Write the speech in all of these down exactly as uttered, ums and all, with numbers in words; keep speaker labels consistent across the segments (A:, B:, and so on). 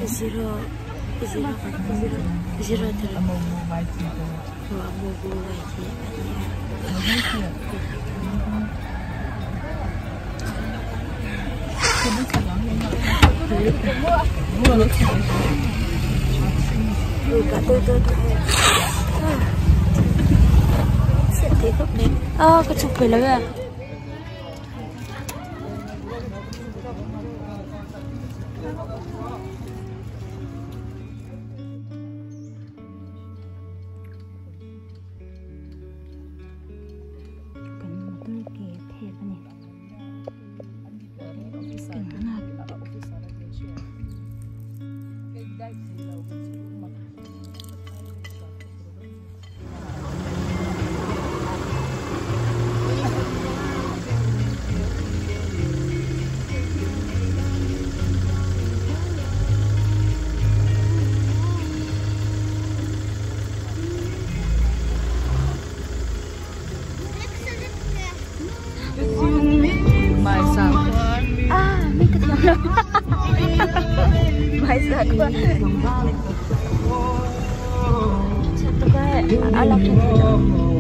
A: zero zero zero zero three mo mo vai ti mo mo mo vai ti mua nó ừ cả tôi tôi tôi sẽ thế gấp đến à cái chụp về là cái Mai sad quá. Satu kaya alam kita.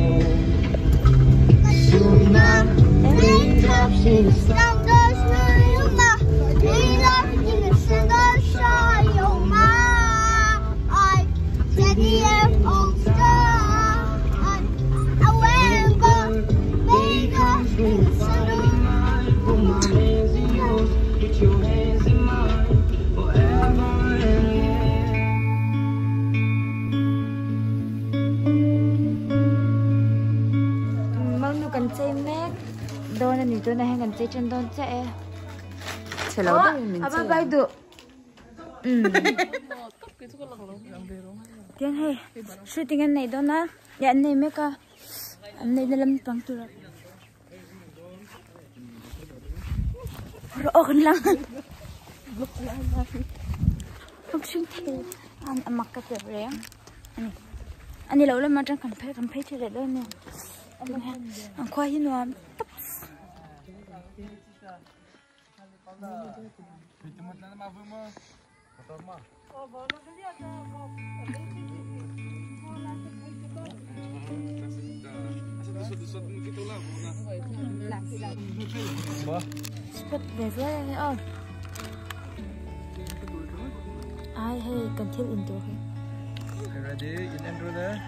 A: Don anh itu nih ngan cai condon cai. Selalu minta. Apa baik tu? Hmm. Tiang hey, shootingan này đó na. Ya anh này mấy ka, anh này dalam pang tu. Roh lang. Không shooting. Anh anh mặc cái gì vậy? Anh, anh lâu lắm mà chẳng cần phải cần phải chơi lại đó nè. Anh khoai như nào? Spot về với ơi. Ai hay cần thiết intro hay?
B: Ready? In intro there.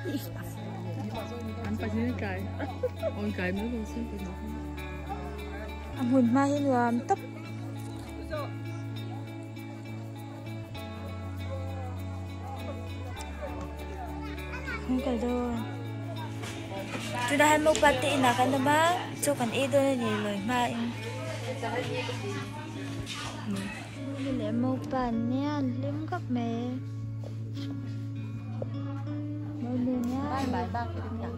B: Anh phải như cái, on cái mới không xin được.
A: Anh hùn mai làm tấp. Không cần đâu. Chúng ta hay mua party nào kan ba? Cho kan ít thôi gì lời mai. Mình lại mua pan nha, liếm gấp mẹ. Mua luôn nhá.
B: Bye bye bye.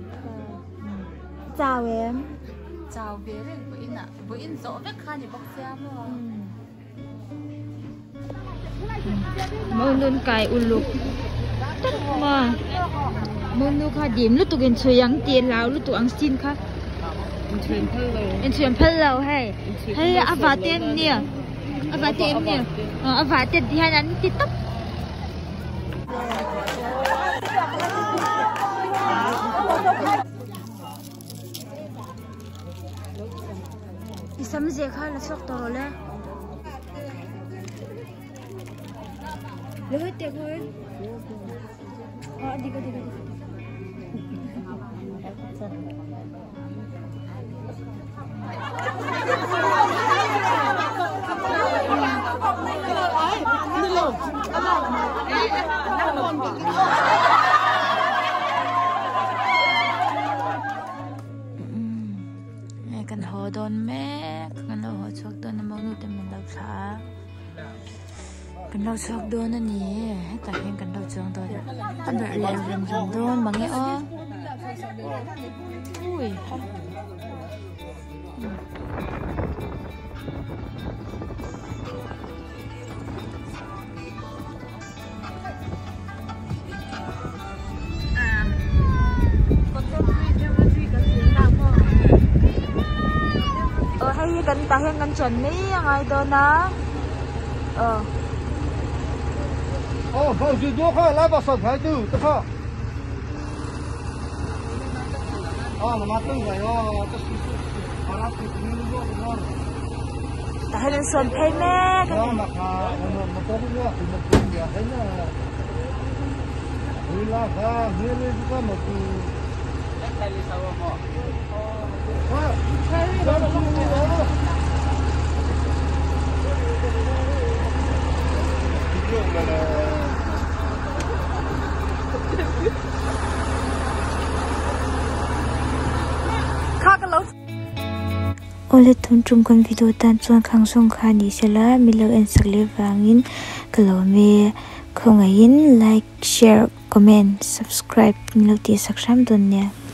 A: Chào em.
B: Chào về đấy, bữa in ạ, bữa in rõ vết khai thì bóc xe mà.
A: Mau nun cài uluk, tất mà. Mau nu kha điểm lúc tụi mình chơi ăn tiền lão lúc tụi ăn xin kha.
B: Anh chuyển phân lầu.
A: Anh chuyển phân lầu hay, hay à vả tiền nè, à vả tiền nè, à vả tiền thì hai anh đi tấp. Isam gì khai là sốc to lên. Lấy hết tiền thôi. À đi coi đi coi. Kan ho don me kan lo ho chok don mo nu te min lo tha kan lo chok don ani ta hen kan lo chong don ta ber le ren ren don mangi o ui kan tahan kan chuẩn ní ngay đó na ờ
C: 哦，好，就多块，来把烧菜都这块。啊，妈妈等着哟，这是是，把那水瓶子做不完。
A: แต่ให้เป็นส่วนเพลงแม่กัน
C: 啊，那看，我们我这里面什么不一样？真的，为了啥？你们这个么子？啊，咱们中国。
A: ข้ากันแล้วโอเลตุนจุงกันวิดีโอตันจวนขังสงขานิเสละมิเลเอ็นสักเลวางินกลัวเมคงไงยิน like share comment subscribe มิเลตีสักครั้งตัวเนี้ย